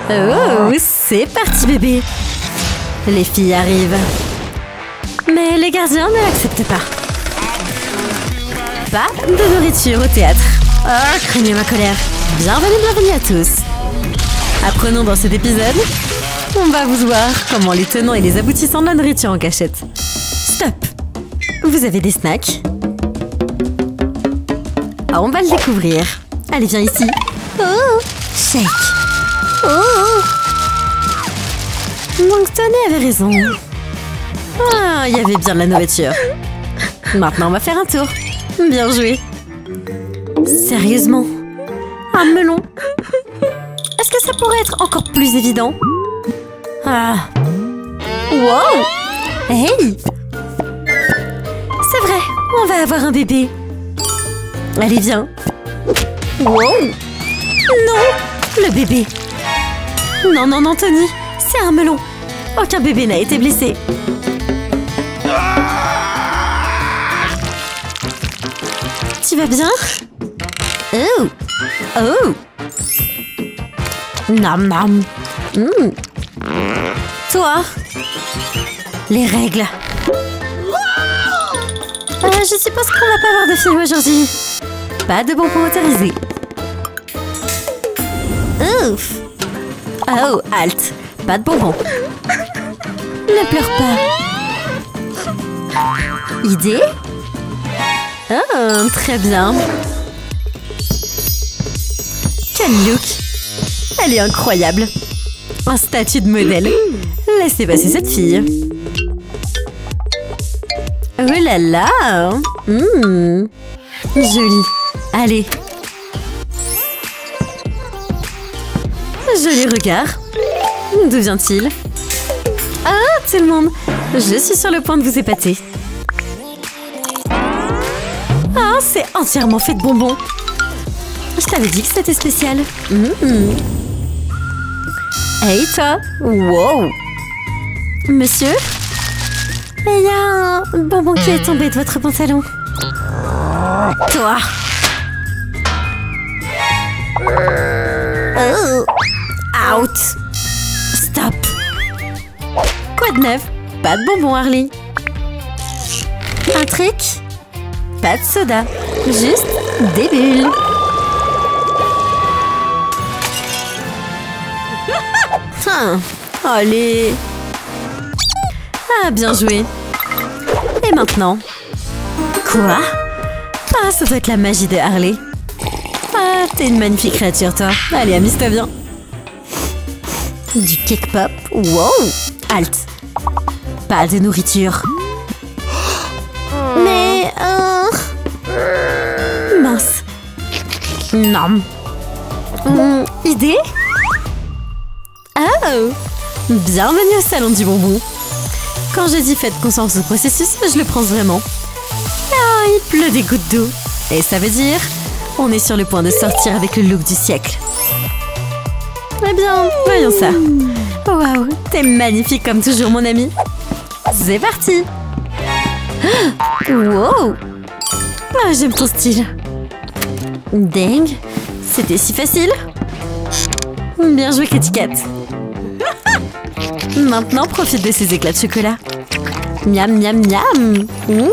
Oh, c'est parti bébé. Les filles arrivent. Mais les gardiens ne l'acceptent pas. Pas de nourriture au théâtre. Oh, craignez ma colère. Bienvenue à tous. Apprenons dans cet épisode, on va vous voir comment les tenants et les aboutissants de la nourriture en cachette. Stop. Vous avez des snacks? Ah, on va le découvrir. Allez, viens ici. Oh, shake. Oh. Moncton avait raison. Ah, il y avait bien de la nourriture. Maintenant, on va faire un tour. Bien joué. Sérieusement? Un melon? Est-ce que ça pourrait être encore plus évident? Ah. Wow. Hey. C'est vrai, on va avoir un bébé. Allez, viens. Wow. Non, le bébé. Non, non, non, Tony. C'est un melon. Aucun bébé n'a été blessé. Tu vas bien? Oh. Oh. Nam nam. Toi. Les règles. Je suppose qu'on va pas avoir de film aujourd'hui. Pas de bonbons autorisés. Ouf. Oh, halte. Pas de bonbons. Ne pleure pas. Idée? Oh, très bien. Quel look! Elle est incroyable. Un statut de modèle. Laissez passer cette fille. Oh là là! Joli. Allez. Joli regard. D'où vient-il? Ah, tout le monde! Je suis sur le point de vous épater. Ah, c'est entièrement fait de bonbons. Je t'avais dit que c'était spécial. Hey, toi! Wow! Monsieur? Il y a un bonbon qui est tombé de votre pantalon. Toi! Oh! Out! Stop! Quoi de neuf? Pas de bonbons, Harley. Un trick? Pas de soda. Juste des bulles. Allez. Ah, bien joué. Et maintenant? Quoi? Ah, ça doit être la magie de Harley. Ah, t'es une magnifique créature, toi. Allez, amuse-toi bien. Du cake pop. Wow. Halt. Pas de nourriture. Mais... mince. Non. Idée? Oh! Bienvenue au salon du bonbon. Quand je dis faites confiance au processus, je le pense vraiment. Ah, il pleut des gouttes d'eau. Et ça veut dire, on est sur le point de sortir avec le look du siècle. Eh bien, voyons ça. Waouh, t'es magnifique comme toujours, mon ami. C'est parti. Wow. Ah, j'aime ton style. Dingue, c'était si facile. Bien joué, Kitty Kat. Maintenant, profite de ces éclats de chocolat. Miam, miam, miam.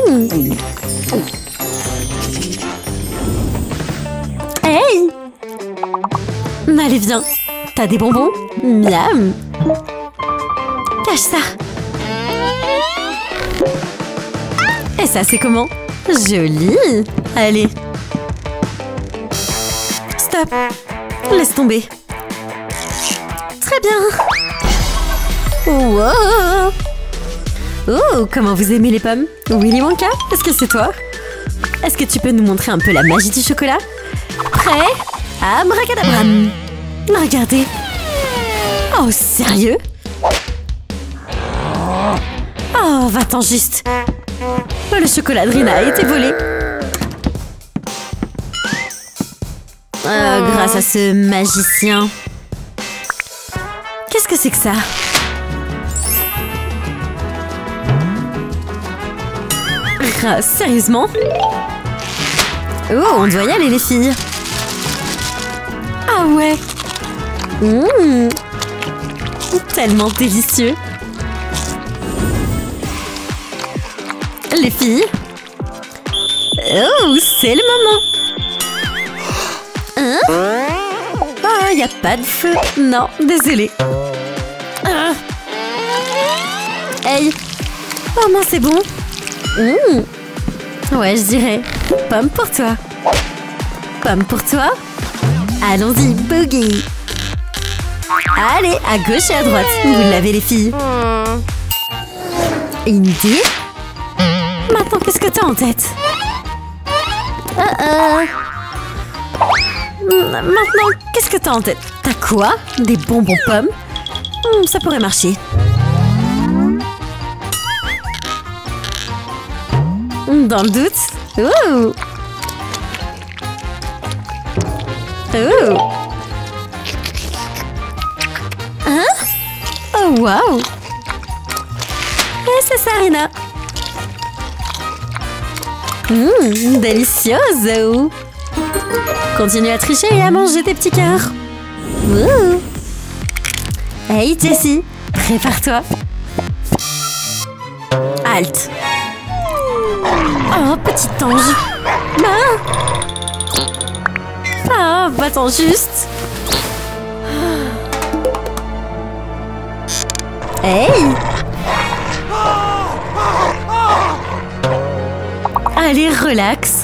Hey! Allez, viens. T'as des bonbons? Miam. Cache ça. Et ça, c'est comment? Joli. Allez. Stop. Laisse tomber. Très bien. Wow. Oh, comment vous aimez les pommes? Willy Wonka, est-ce que c'est toi? Est-ce que tu peux nous montrer un peu la magie du chocolat? Prêt? Abracadabram. Regardez. Oh, sérieux? Oh, va-t'en juste. Le chocolat de Rina a été volé. Grâce à ce magicien. Qu'est-ce que c'est que ça? Ah, sérieusement? Oh, on doit y aller, les filles. Ah ouais. Tellement délicieux. Les filles. Oh, c'est le moment. Hein? Oh, y a pas de feu. Non, désolé. Ah. Hey. Oh non, c'est bon. Ouais, je dirais. Pomme pour toi. Pomme pour toi. Allons-y, boogie. Allez, à gauche et à droite. Vous l'avez, les filles. Une idée? Maintenant, qu'est-ce que t'as en tête? Maintenant, qu'est-ce que t'as en tête? T'as quoi? Des bonbons pommes? Ça pourrait marcher. Dans le doute? Ouh! Oh! Hein? Oh, wow! C'est ça, Rina! Délicieuse! Continue à tricher et à manger tes petits cœurs! Ouh. Hey, Jessie! Prépare-toi! Halte! Oh, petit ange! Ah, va-t'en juste! Hey! Allez, relax!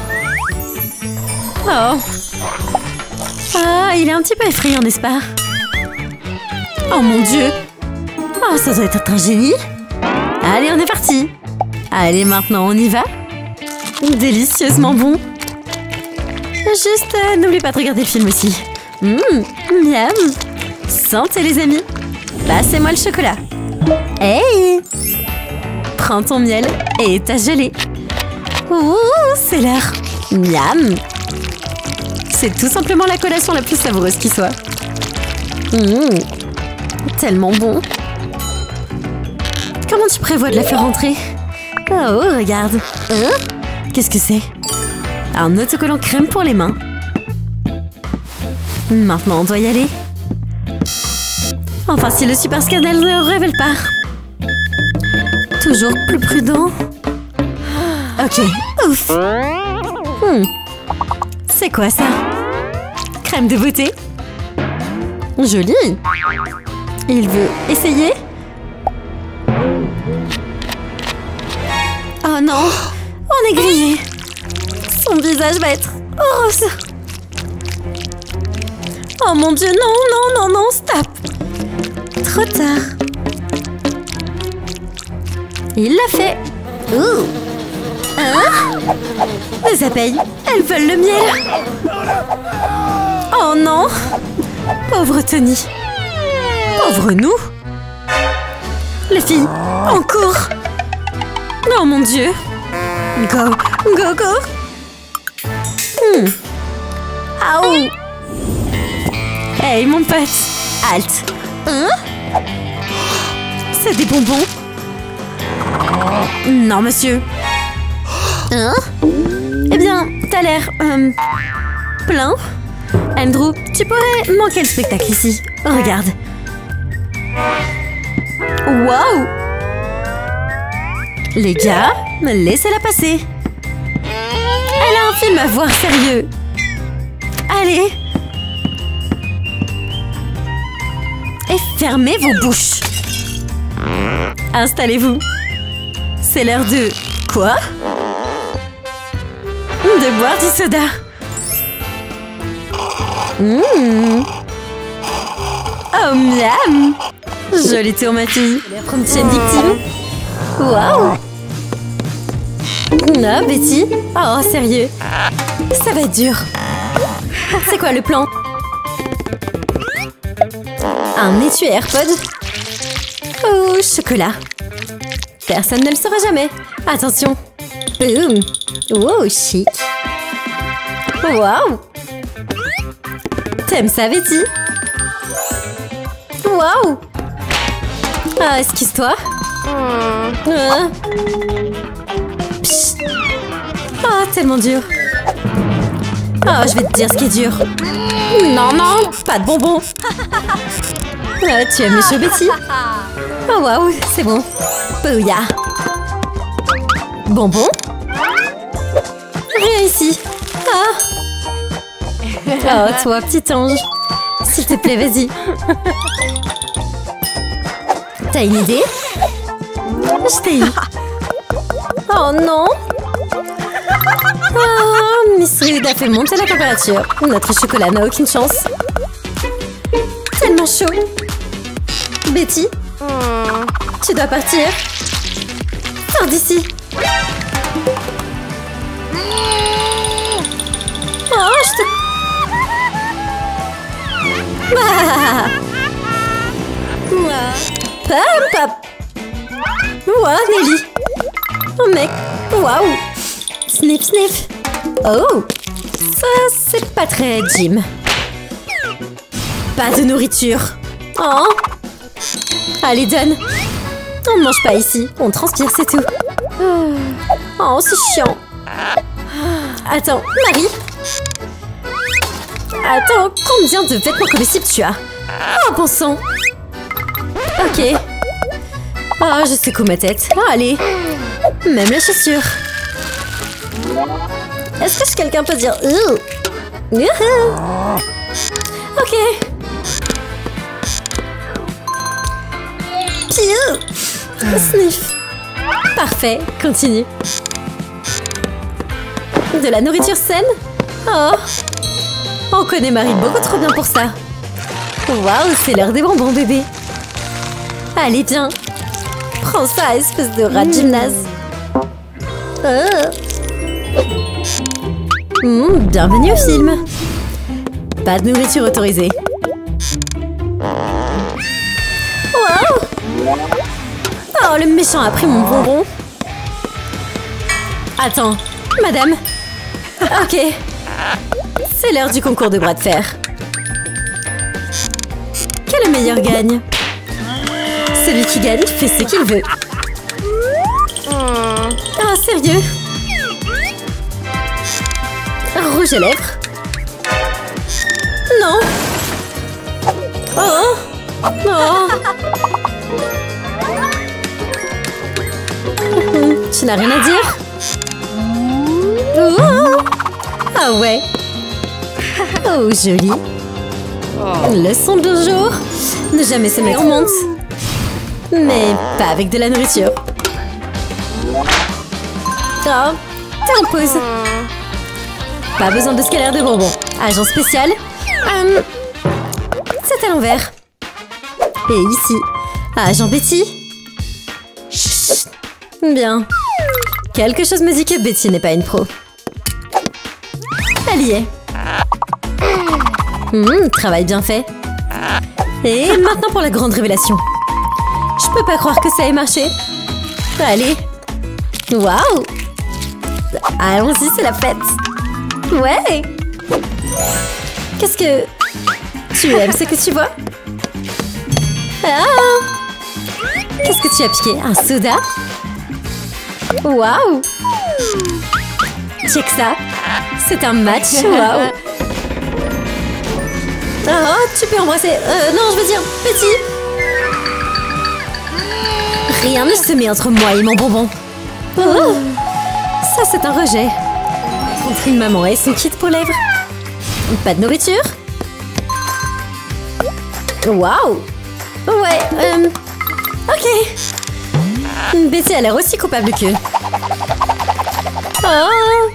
Oh! Ah, il est un petit peu effrayant, n'est-ce pas? Oh mon Dieu! Oh, ça doit être un génie! Allez, on est parti! Allez, maintenant, on y va? Délicieusement bon! Juste, n'oublie pas de regarder le film aussi. Miam! Santé, les amis! Passez-moi le chocolat! Hey! Prends ton miel et ta gelée. Ouh, c'est l'heure! Miam! C'est tout simplement la collation la plus savoureuse qui soit. Tellement bon! Comment tu prévois de la faire rentrer? Oh, regarde! Qu'est-ce que c'est? Un autocollant crème pour les mains. Maintenant, on doit y aller. Enfin, si le super scandale ne révèle pas. Toujours plus prudent. Ok, ouf. C'est quoi ça? Crème de beauté? Joli. Il veut essayer? Oh non, on est grillé. Son visage va être rose. Oh mon Dieu, non, non, non, non, stop. Trop tard. Il l'a fait. Ouh. Hein? Les abeilles, elles veulent le miel. Oh non. Pauvre Tony. Pauvre nous. Les filles, on court. Oh mon Dieu. Go, go, go. Aouh. Hey, mon pote. Halte. Hein? C'est des bonbons? Non, monsieur. Hein? Eh bien, t'as l'air... plein. Andrew, tu pourrais manquer le spectacle ici. Regarde. Wow! Les gars, laissez-la passer. Elle a un film à voir, sérieux. Allez. Et fermez vos bouches. Installez-vous. C'est l'heure de... Quoi? De boire du soda. Oh, miam. Jolie tour, ma fille. La prochaine victime. Waouh. Non, Betty. Oh, sérieux. Ça va être dur. C'est quoi le plan? Un étui AirPod. Oh, chocolat. Personne ne le saura jamais. Attention. Boum. Oh, chic. Waouh. T'aimes ça, Betty? Waouh. Ah, excuse-toi. Ah, tellement dur. Oh, je vais te dire ce qui est dur. Non, non, pas de bonbons. Tu aimes les chaud, Betty? Oh waouh, c'est bon. Bouya. Bonbon? Rien ici. Oh, toi, petit ange. S'il te plaît, vas-y. T'as une idée? Je t'ai eu. Oh non! Oh, Miss Rude a fait monter la température. Notre chocolat n'a aucune chance. Tellement chaud. Betty? Tu dois partir. Sors d'ici. Oh, je te... Ah. Pam, pam. Wow, Nelly. Oh mec. Waouh. Sniff, sniff. Oh. Ça, c'est pas très Jim. Pas de nourriture. Oh. Allez, donne. On ne mange pas ici. On transpire, c'est tout. Oh, c'est chiant. Attends, Marie. Attends, combien de vêtements comestibles tu as? Oh, bon sang. Ok. Oh, je secoue ma tête. Oh, allez. Même les chaussures. Est-ce que quelqu'un peut dire ok. Sniff. Parfait, continue. De la nourriture saine? Oh. On connaît Marie beaucoup trop bien pour ça. Waouh, c'est l'heure des bonbons, bébé. Allez, viens. Prends ça, espèce de rat de gymnase. Bienvenue au film. Pas de nourriture autorisée. Wow. Oh, le méchant a pris mon bonbon. Attends, madame. Ok. C'est l'heure du concours de bras de fer. Que le meilleur gagne. Celui qui gagne fait ce qu'il veut. Ah, sérieux? Rouge à lèvres? Non. Oh. Oh. Tu n'as rien à dire? Oh. Ah ouais. Oh, joli. Leçon de jour. Ne jamais se mettre en honte. Mais pas avec de la nourriture. Oh, t'es en pause. Pas besoin de scalaire de bonbons. Agent spécial. C'est à l'envers. Et ici, agent Betty. Chut. Bien. Quelque chose me dit que Betty n'est pas une pro. Elle y est. Travail bien fait. Et maintenant pour la grande révélation. Je peux pas croire que ça ait marché. Allez. Waouh. Allons-y, c'est la fête. Ouais. Qu'est-ce que... Tu aimes ce que tu vois? Ah. Qu'est-ce que tu as piqué? Un soda? Waouh. Check ça. C'est un match. Waouh. Oh, tu peux embrasser... non, je veux dire, Betty. Rien ne se met entre moi et mon bonbon. Oh. Ça, c'est un rejet. Entre une maman et son kit pour lèvres. Pas de nourriture? Waouh. Ouais, ok. Betty a l'air aussi coupable qu'eux. Oh.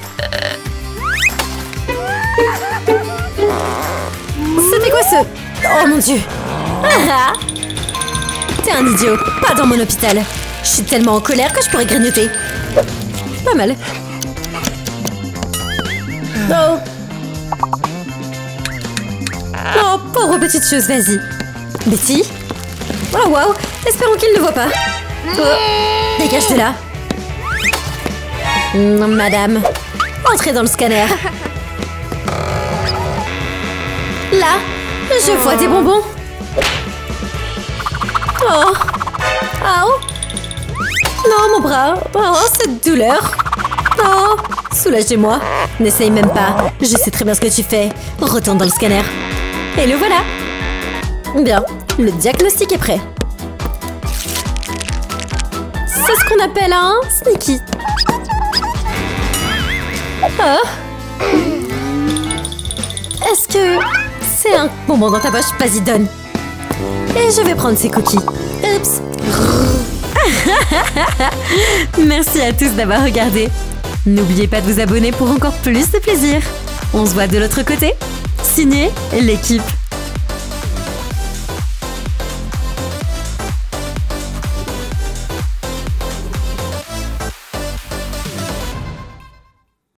C'était quoi ce... Oh mon dieu. Ah. T'es un idiot. Pas dans mon hôpital. Je suis tellement en colère que je pourrais grignoter. Pas mal. Oh. Oh, pauvre petite chose, vas-y. Betty? Oh, waouh. Espérons qu'il ne voit pas. Oh. Dégage de là. Madame. Entrez dans le scanner. Là, je vois des bonbons. Oh. Oh. Non, mon bras. Oh, cette douleur. Oh. Soulagez-moi. N'essaye même pas. Je sais très bien ce que tu fais. Retourne dans le scanner. Et le voilà. Bien. Le diagnostic est prêt. C'est ce qu'on appelle un sneaky. Oh. Est-ce que c'est un bonbon dans ta poche? Vas-y, donne. Et je vais prendre ces cookies. Oups. Merci à tous d'avoir regardé. N'oubliez pas de vous abonner pour encore plus de plaisir. On se voit de l'autre côté. Signé l'équipe.